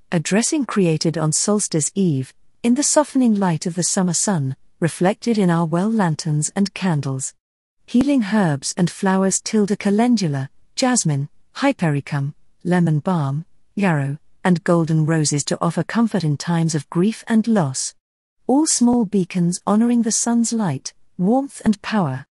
A dressing created on Solstice Eve, in the softening light of the summer sun, reflected in our well lanterns and candles. Healing herbs and flowers: calendula, jasmine, hypericum, lemon balm, yarrow, and golden roses to offer comfort in times of grief and loss. All small beacons honoring the sun's light, warmth and power.